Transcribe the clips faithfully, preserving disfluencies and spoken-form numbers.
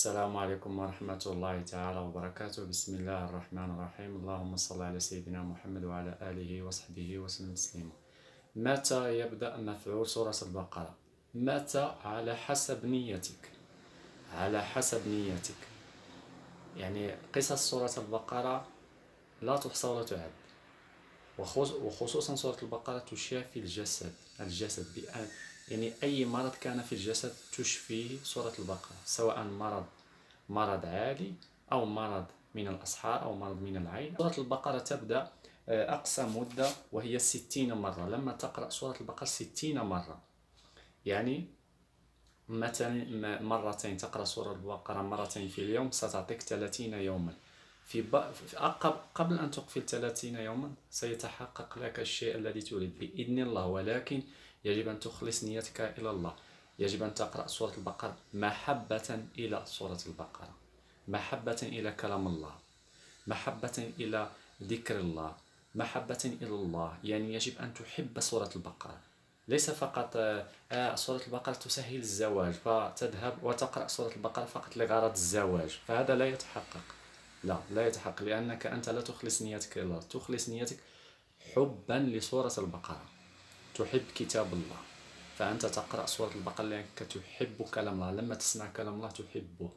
السلام عليكم ورحمة الله تعالى وبركاته. بسم الله الرحمن الرحيم. اللهم صل على سيدنا محمد وعلى آله وصحبه وسلم تسليما. متى يبدأ مفعول سورة البقرة؟ متى على حسب نيتك، على حسب نيتك. يعني قصص سورة البقرة لا تحصى ولا تعد، وخصوصا سورة البقرة تشافي الجسد الجسد بأن يعني أي مرض كان في الجسد تشفيه سورة البقرة، سواء مرض مرض عادي أو مرض من الأسحار أو مرض من العين. سورة البقرة تبدأ أقصى مدة وهي ستين مرة. لما تقرأ سورة البقرة ستين مرة، يعني مثلا مرتين تقرأ سورة البقرة مرتين في اليوم ستعطيك ثلاثين يوما. في, ب... في قبل أن تقفل ثلاثين يوما سيتحقق لك الشيء الذي تريد بإذن الله، ولكن يجب أن تخلص نيتك إلى الله. يجب أن تقرأ سورة البقرة محبة إلى سورة البقرة، محبة إلى كلام الله، محبة إلى ذكر الله، محبة إلى الله. يعني يجب أن تحب سورة البقرة، ليس فقط آه سورة البقرة تسهل الزواج فتذهب وتقرأ سورة البقرة فقط لغرض الزواج، فهذا لا يتحقق. لا لا يتحقق، لأنك أنت لا تخلص نيتك إلى الله، تخلص نيتك حبا لسورة البقرة. تحب كتاب الله، فأنت تقرأ سورة البقرة لأنك تحب كلام الله. لما تسمع كلام الله تحبه،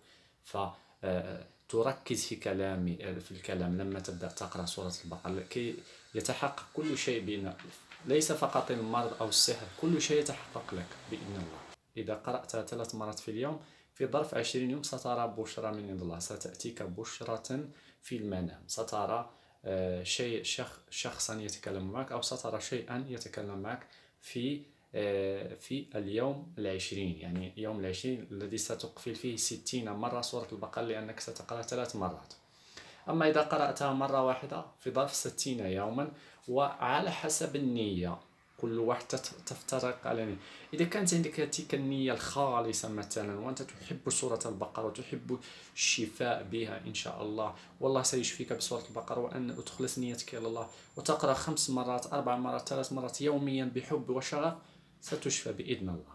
فتركز في كلام في الكلام لما تبدأ تقرأ سورة البقرة كي يتحقق كل شيء بين، ليس فقط المرض أو السحر، كل شيء يتحقق لك بإذن الله. إذا قرأت ثلاث مرات في اليوم في ظرف عشرين يوم سترى بشرى من عند الله، ستأتيك بشرة في المنام، سترى شيء شخ شخصا يتكلم معك، أو سترى شيئا يتكلم معك في في اليوم العشرين، يعني يوم العشرين الذي ستقفل فيه ستين مرة سورة البقرة، لأنك ستقرأ ثلاث مرات. أما إذا قرأتها مرة واحدة في ظرف ستين يوما، وعلى حسب النية كل واحد تفترق على نية. إذا كانت عندك تلك النية الخالصة مثلا، وأنت تحب سورة البقرة وتحب الشفاء بها إن شاء الله، والله سيشفيك بسورة البقرة، وأن تخلص نيتك إلى الله وتقرأ خمس مرات أربع مرات ثلاث مرات يوميا بحب وشغف، ستشفى بإذن الله.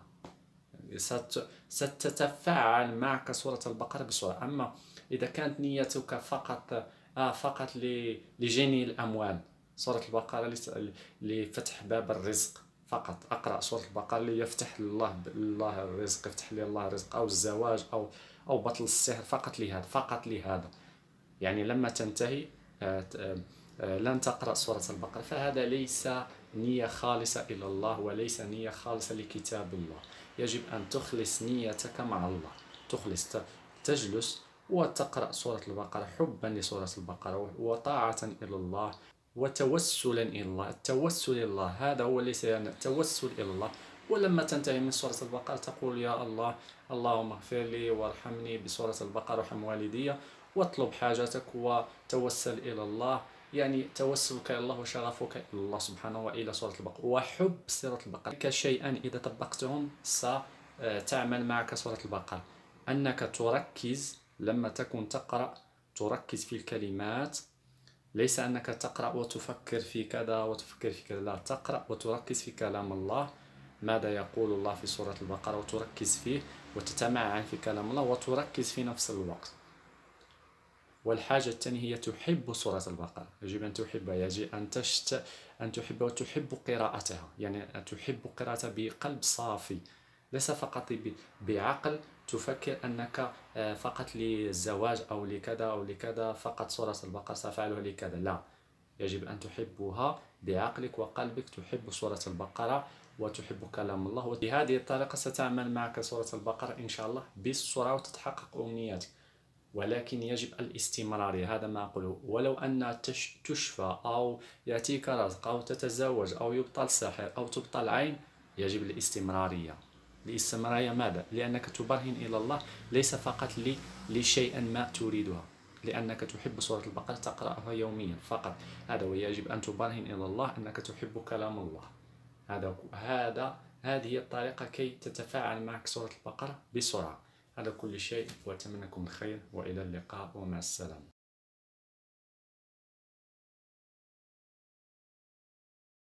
ستتفاعل معك سورة البقرة بسرعة. أما إذا كانت نيتك فقط آه فقط لجني الأموال، سورة البقرة لفتح باب الرزق فقط، أقرأ سورة البقرة ليفتح الله الله الرزق، يفتح لي الله الرزق، أو الزواج أو أو بطل السحر، فقط لهذا فقط لهذا، يعني لما تنتهي آه آه لن تقرأ سورة البقرة، فهذا ليس نية خالصة إلى الله، وليس نية خالصة لكتاب الله. يجب أن تخلص نيتك مع الله، تخلص تجلس وتقرأ سورة البقرة حبا لسورة البقرة وطاعة إلى الله وتوسلا إلى الله. التوسل إلى الله هذا هو، ليس يعني التوسل إلى الله. ولما تنتهي من سورة البقرة تقول يا الله اللهم اغفر لي وارحمني بسورة البقرة وارحم والدي، واطلب حاجتك وتوسل إلى الله. يعني توسلك إلى الله وشغفك إلى الله سبحانه وإلى سورة البقرة وحب سورة البقرة كشيئا إذا طبقتهم ستعمل معك سورة البقرة، أنك تركز لما تكون تقرأ، تركز في الكلمات، ليس أنك تقرأ وتفكر في كذا وتفكر في كذا، لا، تقرأ وتركز في كلام الله، ماذا يقول الله في سورة البقرة، وتركز فيه وتتمعن في كلام الله وتركز في نفس الوقت. والحاجة الثانية هي تحب سورة البقرة، يجب أن تحبها، يجب أن تشت أن تحبها وتحب قراءتها، يعني تحب قراءتها بقلب صافي، ليس فقط بعقل تفكر أنك فقط للزواج أو لكذا أو لكذا فقط سورة البقرة سأفعلها لكذا، لا، يجب أن تحبها بعقلك وقلبك، تحب سورة البقرة وتحب كلام الله، وبهذه الطريقة ستعمل معك سورة البقرة إن شاء الله بسرعة وتتحقق أمنياتك. ولكن يجب الاستمرارية، هذا ما أقوله. ولو أن تشفى أو يأتيك رزق أو تتزوج أو يبطل سحر أو تبطل عين، يجب الاستمرارية. الاستمرارية ماذا؟ لأنك تبرهن إلى الله، ليس فقط لشيء ما تريدها، لأنك تحب سورة البقرة تقرأها يوميا فقط، هذا ويجب أن تبرهن إلى الله أنك تحب كلام الله. هذا هذا هذه الطريقة كي تتفاعل معك سورة البقرة بسرعة. هذا كل شيء، وأتمنى لكم الخير وإلى اللقاء ومع السلامة.